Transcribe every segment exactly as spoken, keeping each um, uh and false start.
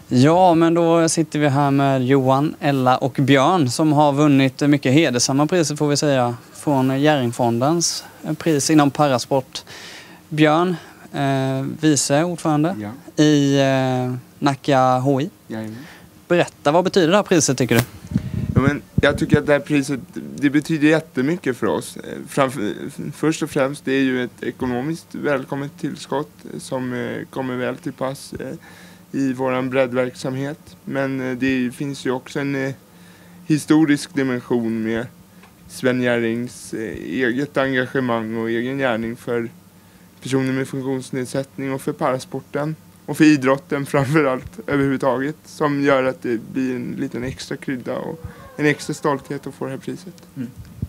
Ja, men då sitter vi här med Johan, Ella och Björn som har vunnit mycket hedersamma priser får vi säga från Jerringfondens pris inom parasport. Björn, eh, vice ordförande ja. i eh, Nacka H I. Jajamän. Berätta, vad betyder det här priset tycker du? Ja, men jag tycker att det här priset det betyder jättemycket för oss. Framför, först och främst det är ju ett ekonomiskt välkommet tillskott som eh, kommer väl till pass eh, i våran breddverksamhet. Men eh, det finns ju också en eh, historisk dimension med Sven Jerrings eh, eget engagemang och egen gärning för personer med funktionsnedsättning och för parasporten. Och för idrotten framförallt överhuvudtaget som gör att det blir en liten extra krydda och en extra stolthet att få det här priset. Mm.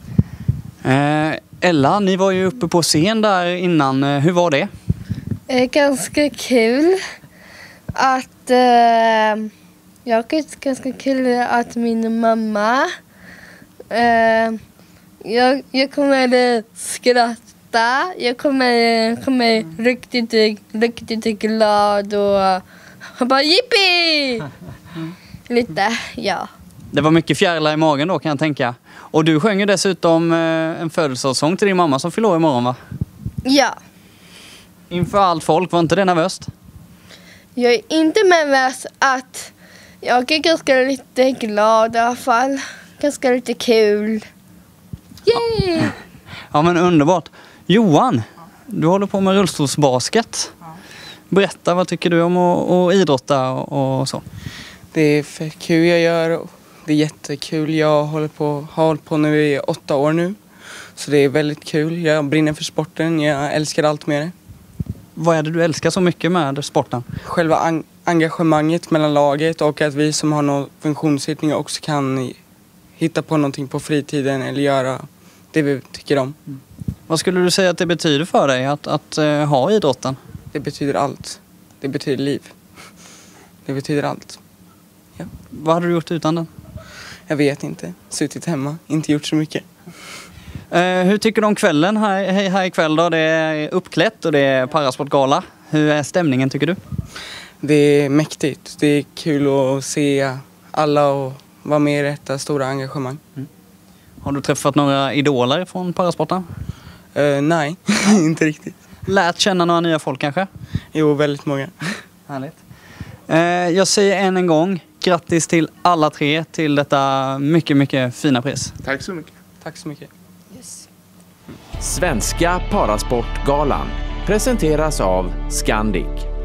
Eh, Ella, ni var ju uppe på scen där innan. Hur var det? Eh, ganska kul att eh, jag tycker ganska kul att min mamma eh, jag, jag kommer skratta. Jag kommer, kommer riktigt, riktigt glad och bara jippi! Lite, ja. Det var mycket fjärilar i magen då kan jag tänka. Och du sjöng ju dessutom eh, en födelsedagssång till din mamma som fyller år imorgon va? Ja. Inför allt folk, var inte det nervöst? Jag är inte nervös att jag är ganska lite glad i alla fall. Ganska lite kul. Yay! Ja, ja men underbart. Johan, du håller på med rullstolsbasket. Berätta, vad tycker du om att, att idrotta och, och så? Det är för kul jag gör. Det är jättekul. Jag håller på, har hållit på nu i åtta år nu. Så det är väldigt kul. Jag brinner för sporten. Jag älskar allt med det. Vad är det du älskar så mycket med sporten? Själva en- engagemanget mellan laget och att vi som har någon funktionsnedsättning också kan hitta på någonting på fritiden eller göra det vi tycker om. Mm. Vad skulle du säga att det betyder för dig att, att uh, ha idrotten? Det betyder allt. Det betyder liv. Det betyder allt. Ja. Vad hade du gjort utan den? Jag vet inte. Suttit hemma. Inte gjort så mycket. Uh, hur tycker du om kvällen här, här ikväll då? Det är uppklätt och det är parasportgala. Hur är stämningen tycker du? Det är mäktigt. Det är kul att se alla och vara med i detta stora engagemang. Mm. Har du träffat några idoler från parasporten? Uh, nej, inte riktigt. Lärt känna några nya folk kanske? Jo, väldigt många. Härligt. Uh, jag säger än en gång grattis till alla tre till detta mycket, mycket fina pris. Tack så mycket. Tack så mycket. Yes. Svenska Parasportgalan presenteras av Scandic.